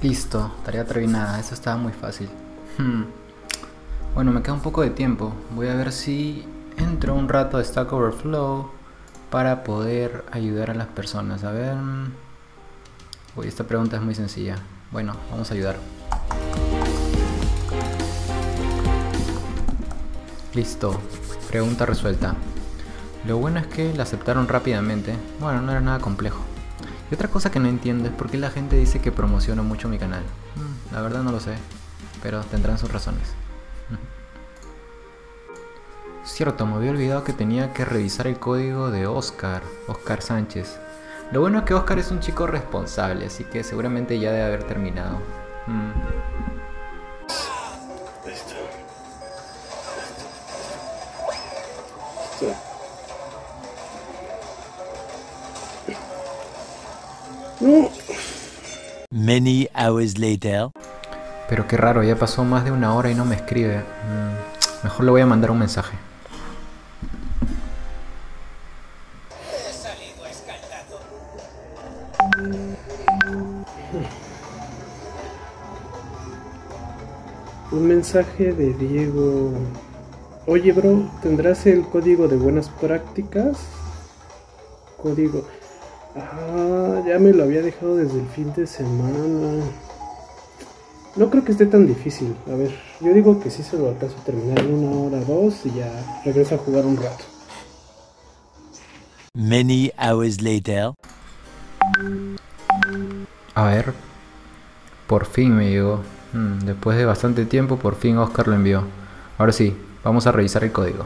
Listo, tarea terminada, eso estaba muy fácil. Bueno, me queda un poco de tiempo. Voy a ver si entro un rato a Stack Overflow para poder ayudar a las personas. A ver... Uy, esta pregunta es muy sencilla. Bueno, vamos a ayudar. Listo, pregunta resuelta. Lo bueno es que la aceptaron rápidamente. Bueno, no era nada complejo. Y otra cosa que no entiendo es por qué la gente dice que promociono mucho mi canal. La verdad no lo sé, pero tendrán sus razones. Cierto, me había olvidado que tenía que revisar el código de Oscar Sánchez. Lo bueno es que Oscar es un chico responsable, así que seguramente ya debe haber terminado. Many hours later. Pero qué raro, ya pasó más de una hora y no me escribe. Mejor le voy a mandar un mensaje. He salido escaldado. Un mensaje de Diego. Oye, bro, ¿tendrás el código de buenas prácticas? Código. Ah, ya me lo había dejado desde el fin de semana. No creo que esté tan difícil. A ver, yo digo que sí se lo alcanzo a terminar en 1 hora, 2 y ya regreso a jugar un rato. Many hours later. A ver, por fin me llegó. Después de bastante tiempo, por fin Oscar lo envió. Ahora sí, vamos a revisar el código.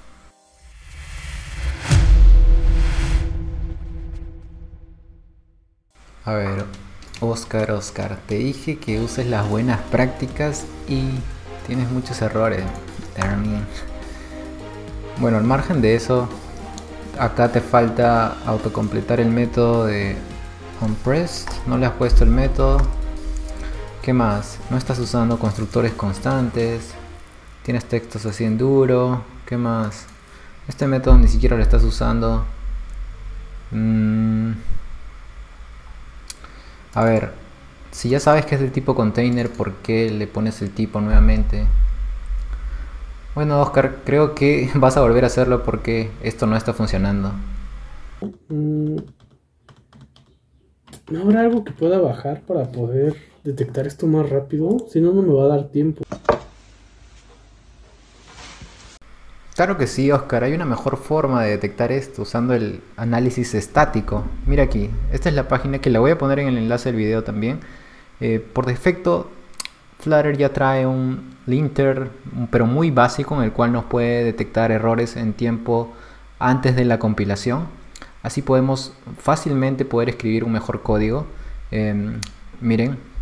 A ver, Oscar, te dije que uses las buenas prácticas y tienes muchos errores. También. Bueno, al margen de eso, acá te falta autocompletar el método de onPressed. No le has puesto el método. ¿Qué más? No estás usando constructores constantes. Tienes textos así en duro. ¿Qué más? Este método ni siquiera lo estás usando. A ver, si ya sabes que es de tipo container, ¿por qué le pones el tipo nuevamente? Bueno, Oscar, creo que vas a volver a hacerlo porque esto no está funcionando. ¿No habrá algo que pueda bajar para poder detectar esto más rápido? Si no, no me va a dar tiempo. Claro que sí, Oscar, hay una mejor forma de detectar esto usando el análisis estático. Mira aquí, esta es la página que la voy a poner en el enlace del video también. Por defecto, Flutter ya trae un linter, pero muy básico, en el cual nos puede detectar errores en tiempo antes de la compilación. Así podemos fácilmente poder escribir un mejor código. Miren.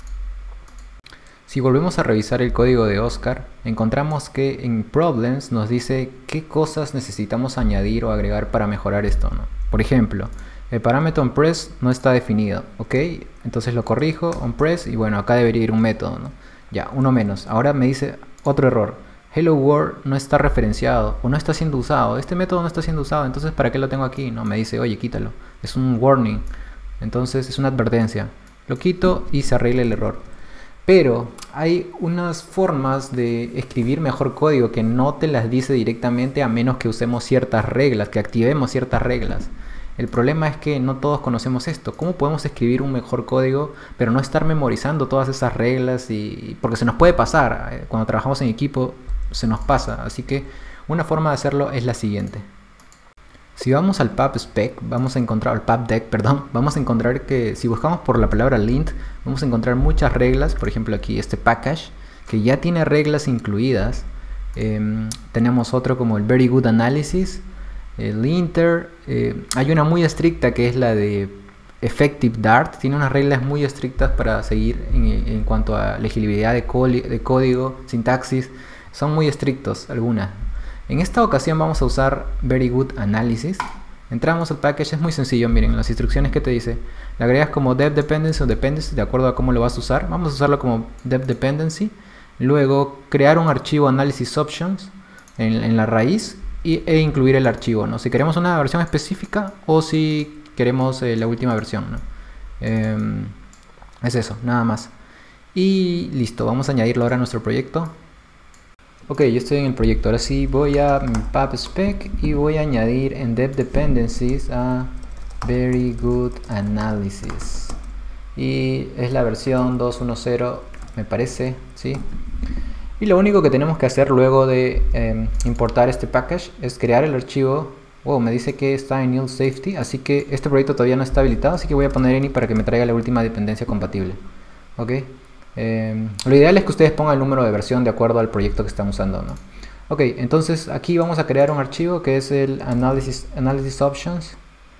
Si volvemos a revisar el código de Oscar, encontramos que en Problems nos dice qué cosas necesitamos añadir o agregar para mejorar esto, ¿no? Por ejemplo, el parámetro onPress no está definido, ¿ok? Entonces lo corrijo, onPress, y bueno, acá debería ir un método, ¿no? Ya, uno menos. Ahora me dice otro error. Hello World no está referenciado o no está siendo usado. Este método no está siendo usado, entonces ¿para qué lo tengo aquí? No, me dice, oye, quítalo. Es un warning. Entonces es una advertencia. Lo quito y se arregla el error. Pero hay unas formas de escribir mejor código que no te las dice directamente, a menos que usemos ciertas reglas, que activemos ciertas reglas. El problema es que no todos conocemos esto. ¿Cómo podemos escribir un mejor código pero no estar memorizando todas esas reglas? Porque se nos puede pasar. Cuando trabajamos en equipo se nos pasa. Así que una forma de hacerlo es la siguiente. Si vamos al PubSpec, vamos a encontrar, al PubDeck, perdón, vamos a encontrar que si buscamos por la palabra lint, vamos a encontrar muchas reglas. Por ejemplo, aquí este package, que ya tiene reglas incluidas. Tenemos otro como el Very Good Analysis, el linter. Hay una muy estricta que es la de Effective Dart. Tiene unas reglas muy estrictas para seguir en cuanto a legibilidad de código, sintaxis. Son muy estrictos algunas. En esta ocasión vamos a usar Very Good Analysis. Entramos al package, es muy sencillo, miren las instrucciones que te dice. Le agregas como dev dependency o dependency de acuerdo a cómo lo vas a usar. Vamos a usarlo como dev dependency. Luego crear un archivo analysis options en la raíz e incluir el archivo, ¿no? Si queremos una versión específica o si queremos la última versión, ¿no? Es eso, nada más. Y listo, vamos a añadirlo ahora a nuestro proyecto. Ok, yo estoy en el proyecto. Ahora sí voy a mi PubSpec y voy a añadir en Dev Dependencies a Very Good Analysis. Y es la versión 2.1.0, me parece, ¿sí? Y lo único que tenemos que hacer luego de importar este package es crear el archivo. Wow, me dice que está en Yield Safety, así que este proyecto todavía no está habilitado, así que voy a poner any para que me traiga la última dependencia compatible. Ok. Lo ideal es que ustedes pongan el número de versión de acuerdo al proyecto que están usando, ¿no? Ok, entonces aquí vamos a crear un archivo que es el Analysis Options.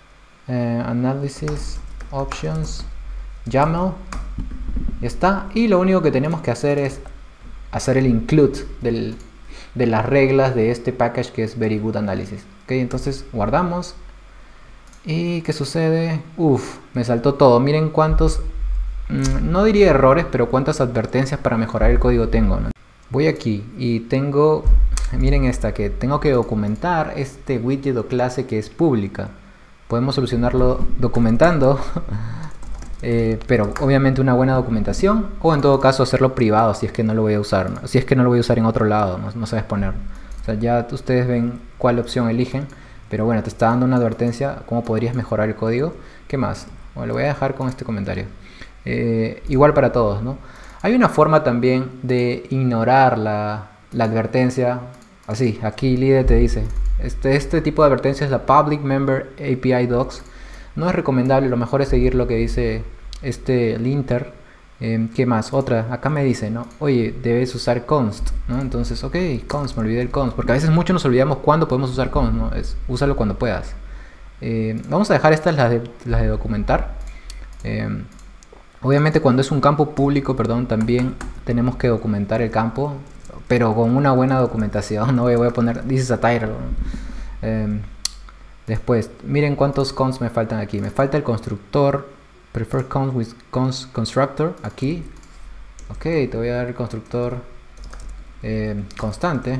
Analysis Options YAML. Ya está. Y lo único que tenemos que hacer es hacer el include de las reglas de este package que es Very Good Analysis. Ok, entonces guardamos. ¿Y qué sucede? Uf, me saltó todo. Miren cuántos... no diría errores, pero cuántas advertencias para mejorar el código tengo, ¿no? Voy aquí y tengo, miren esta, que tengo que documentar este widget o clase que es pública. Podemos solucionarlo documentando, pero obviamente una buena documentación, o en todo caso hacerlo privado si es que no lo voy a usar, ¿no? Si es que no lo voy a usar en otro lado, no sabes poner. O sea, ya ustedes ven cuál opción eligen, pero bueno, te está dando una advertencia, cómo podrías mejorar el código. ¿Qué más? Bueno, lo voy a dejar con este comentario. Igual para todos, ¿no? Hay una forma también de ignorar la advertencia. Así, aquí líder te dice este tipo de advertencia es la Public Member API Docs. No es recomendable, lo mejor es seguir lo que dice este linter. ¿Qué más? Otra, acá me dice, ¿no? Oye, debes usar const, ¿no? Entonces, ok, const, me olvidé el const, porque a veces mucho nos olvidamos cuándo podemos usar const, ¿no? Úsalo cuando puedas. Vamos a dejar estas las de documentar. Obviamente cuando es un campo público, perdón, también tenemos que documentar el campo, pero con una buena documentación. No voy a poner this is a title. Después, miren cuántos const me faltan aquí. Me falta el constructor, prefer const with const constructor, aquí. Ok, te voy a dar el constructor constante.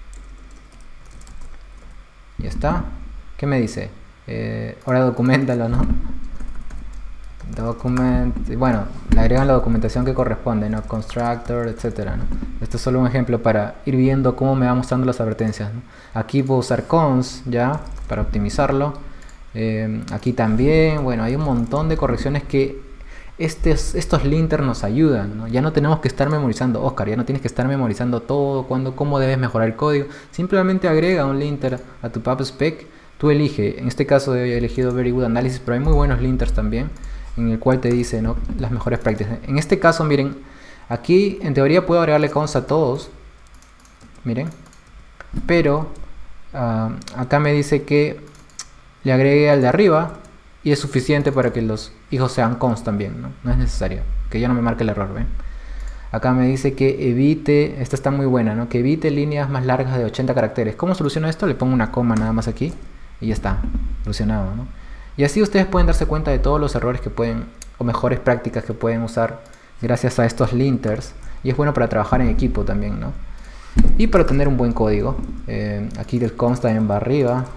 Ya está. ¿Qué me dice? Ahora documentalo, ¿no? Document, bueno, le agregan la documentación que corresponde, ¿no? Constructor, etcétera, ¿no? Esto es solo un ejemplo para ir viendo cómo me va mostrando las advertencias, ¿no? Aquí puedo usar const ya para optimizarlo. Aquí también, bueno, hay un montón de correcciones que estos linters nos ayudan, ¿no? Ya no tenemos que estar memorizando, Oscar, ya no tienes que estar memorizando todo, cómo debes mejorar el código. Simplemente agrega un linter a tu PubSpec. Tú elige, en este caso he elegido Very Good Analysis, pero hay muy buenos linters también, en el cual te dice, ¿no?, las mejores prácticas. En este caso, miren, aquí en teoría puedo agregarle const a todos, miren, pero acá me dice que le agregue al de arriba y es suficiente para que los hijos sean const también, ¿no? No es necesario, que ya no me marque el error, ¿ven? Acá me dice que evite, esta está muy buena, ¿no?, que evite líneas más largas de 80 caracteres. ¿Cómo soluciono esto? Le pongo una coma nada más aquí y ya está, solucionado, ¿no? Y así ustedes pueden darse cuenta de todos los errores que pueden, o mejores prácticas que pueden usar gracias a estos linters. Y es bueno para trabajar en equipo también, ¿no? Y para tener un buen código. Aquí el const también va arriba.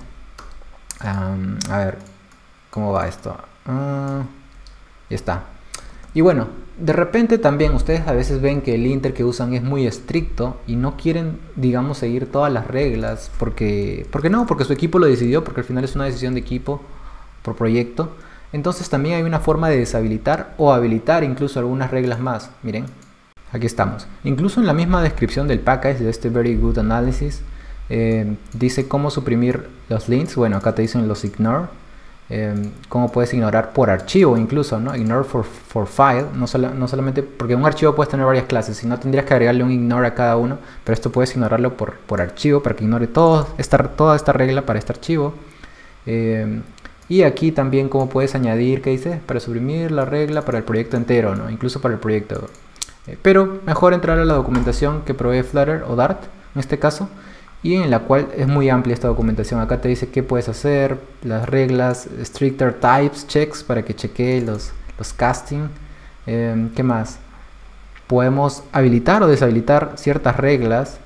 A ver, ¿cómo va esto? Ya está. Y bueno, de repente también ustedes a veces ven que el linter que usan es muy estricto y no quieren, digamos, seguir todas las reglas. Porque su equipo lo decidió, porque al final es una decisión de equipo por proyecto. Entonces también hay una forma de deshabilitar o habilitar incluso algunas reglas más. Miren, aquí estamos. Incluso en la misma descripción del package de este Very Good Analysis dice cómo suprimir los links. Bueno, acá te dicen los ignore. Cómo puedes ignorar por archivo incluso, ¿no? Ignore for file. No solamente porque un archivo puedes tener varias clases, si no tendrías que agregarle un ignore a cada uno, pero esto puedes ignorarlo por archivo para que ignore toda esta regla para este archivo. Y aquí también cómo puedes añadir, ¿qué dice? Para suprimir la regla para el proyecto entero, ¿no? Incluso para el proyecto. Pero mejor entrar a la documentación que provee Flutter o Dart, en este caso, y en la cual es muy amplia esta documentación. Acá te dice qué puedes hacer, las reglas, stricter types, checks, para que chequee los casting. ¿Qué más? Podemos habilitar o deshabilitar ciertas reglas.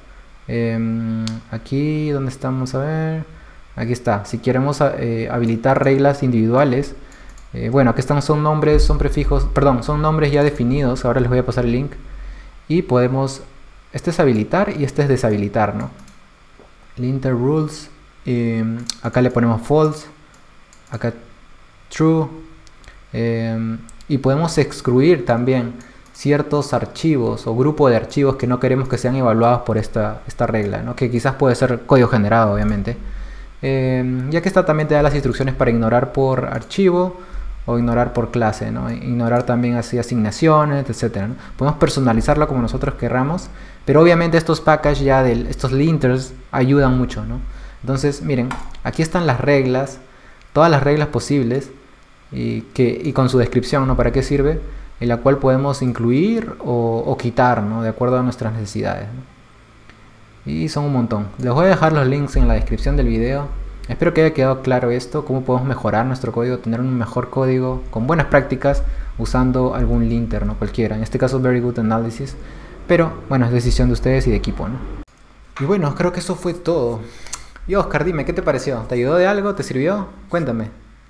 Aquí, ¿dónde estamos? A ver... Aquí está, si queremos habilitar reglas individuales, Bueno, aquí están, son nombres, son prefijos, perdón, son nombres ya definidos. Ahora les voy a pasar el link. Y podemos, este es habilitar y este es deshabilitar, ¿no? Linter rules, acá le ponemos false, acá true, y podemos excluir también ciertos archivos o grupo de archivos que no queremos que sean evaluados por esta regla, ¿no? Que quizás puede ser código generado, obviamente. Ya que esta también te da las instrucciones para ignorar por archivo o ignorar por clase, ¿no? Ignorar también así asignaciones, etcétera, ¿no? Podemos personalizarlo como nosotros querramos, pero obviamente estos packages ya estos linters ayudan mucho, ¿no? Entonces, miren, aquí están las reglas, todas las reglas posibles y con su descripción, ¿no? Para qué sirve, en la cual podemos incluir o quitar, ¿no? De acuerdo a nuestras necesidades, ¿no? Y son un montón. Les voy a dejar los links en la descripción del video. Espero que haya quedado claro esto, cómo podemos mejorar nuestro código, tener un mejor código con buenas prácticas usando algún linter, ¿no? Cualquiera, en este caso Very Good Analysis, pero bueno, es decisión de ustedes y de equipo, ¿no? Y bueno, creo que eso fue todo. Y Oscar, dime, ¿qué te pareció? ¿Te ayudó de algo? ¿Te sirvió? Cuéntame.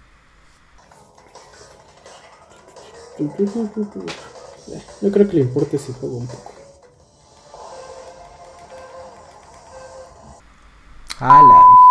No creo que le importe ese juego un poco. ¡Hala!